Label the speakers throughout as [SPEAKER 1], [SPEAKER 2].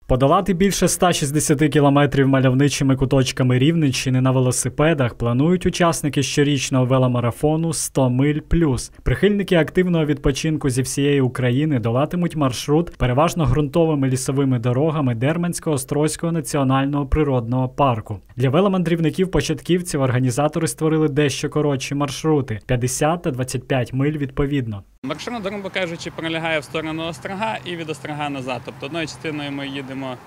[SPEAKER 1] Подолати більше 160 кілометрів мальовничими куточками Рівненщини на велосипедах планують учасники щорічного веломарафону «100 миль плюс». Прихильники активного відпочинку зі всієї України долатимуть маршрут переважно ґрунтовими лісовими дорогами Дермансько-Острозького національного природного парку. Для веломандрівників-початківців організатори створили дещо коротші маршрути – 50 та 25 миль відповідно.
[SPEAKER 2] Маршрут, грубо кажучи, пролягає в сторону Острога і від Острога назад. Тобто одною частиною ми їдемо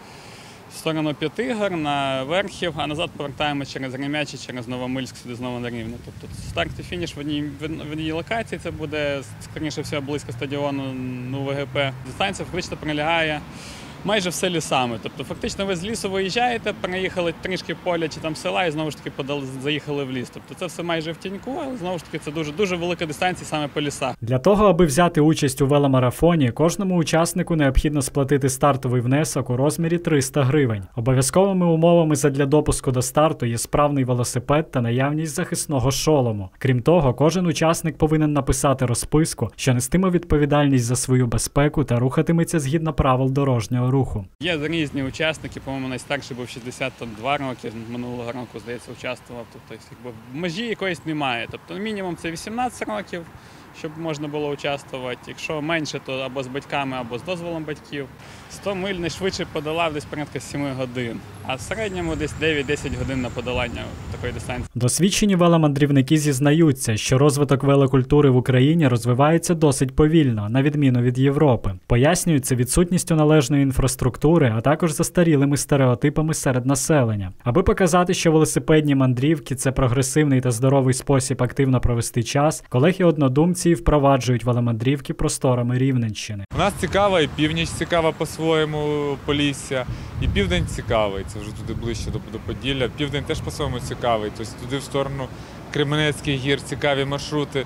[SPEAKER 2] в сторону П'ятигор, на Верхів, а назад повертаємо через Ремячі, через Новомильськ, сюди знову на Рівне. Тобто старт і фініш в одній локації, це буде, скоріше всього, близько стадіону ВГП. Дистанція фактично пролягає майже все лісами. Тобто фактично ви з лісу виїжджаєте, переїхали трішки поля чи там села і знову ж таки заїхали в ліс. Тобто це все майже в тіньку, але знову ж таки це дуже велика дистанція саме по лісах. Для
[SPEAKER 1] того, аби взяти участь у веломарафоні, кожному учаснику необхідно сплатити стартовий внесок у розмірі 300 гривень. Обов'язковими умовами задля допуску до старту є справний велосипед та наявність захисного шолому. Крім того, кожен учасник повинен написати розписку, що нестиме відповідальність за свою безпеку та рухатиметься згідно правил дорожнього руху.
[SPEAKER 2] Є різні учасники, по-моєму, найстарший був 62 роки, минулого року, здається, участвував. Тобто, межі якоїсь немає. Тобто, мінімум це 18 років, щоб можна було участвувати. Якщо менше, то або з батьками, або з дозволом батьків. 100 миль найшвидше подолав десь порядка 7 годин, а в середньому десь 9-10 годин на подолання такої дистанції.
[SPEAKER 1] Досвідчені веломандрівники зізнаються, що розвиток велокультури в Україні розвивається досить повільно, на відміну від Європи. Пояснюють це відсутністю належної інфраструктури, а також застарілими стереотипами серед населення. Аби показати, що велосипедні мандрівки – це прогресивний та здоровий спосіб активно провести час, колеги-однодумці впроваджують веломандрівки просторами Рівненщини.
[SPEAKER 3] У нас цікава і північ цікава по-своєму, Полісся, і південь цікавий, це вже туди ближче до Поділля. Південь теж по-своєму цікавий, тобто туди в сторону Кременецьких гір цікаві маршрути.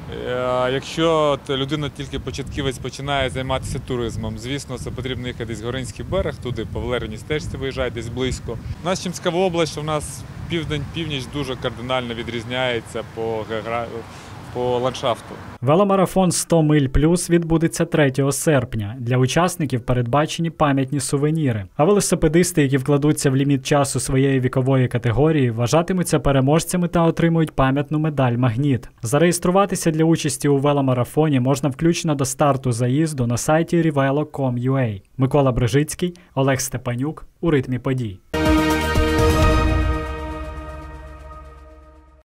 [SPEAKER 3] Якщо людина тільки початківець починає займатися туризмом, звісно, це потрібно їхати десь Горинський берег, туди по Валериній стежці виїжджати десь близько. У нас чим цікава область, що в нас південь-північ дуже кардинально відрізняється по ландшафту.
[SPEAKER 1] Веломарафон «100 миль плюс» відбудеться 3 серпня. Для учасників передбачені пам'ятні сувеніри. А велосипедисти, які вкладуться в ліміт часу своєї вікової категорії, вважатимуться переможцями та отримують пам'ятну медаль «Магніт». Зареєструватися для участі у веломарафоні можна включно до старту заїзду на сайті rivelo.com.ua. Микола Брижицький, Олег Степанюк. У ритмі подій.